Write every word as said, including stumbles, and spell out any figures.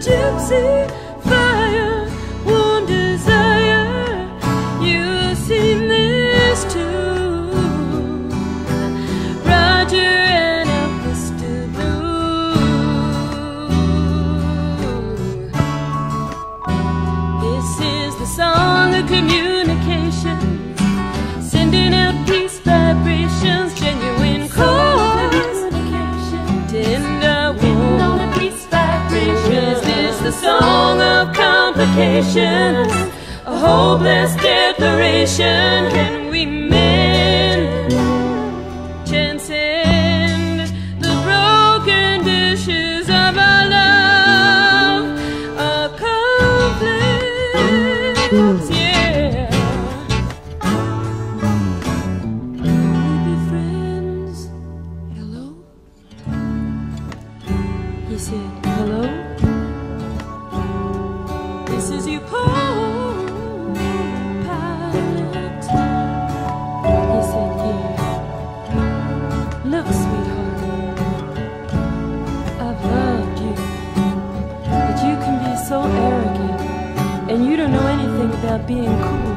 gypsy fire, warm desire. You've seen this too, Roger and a Mister Blue. This is the song of communication, sending out peace vibrations, genuine chords, tender warm peace vibrations. Is this the song of complications, a hopeless declaration? Can we mend, transcend the broken dishes of our love, our conflicts? Yeah. Can we be friends? Hello? He said, hello? This is you, pilot. He said, yeah. Look, sweetheart, I've loved you, but you can be so arrogant, and you don't know anything about being cool.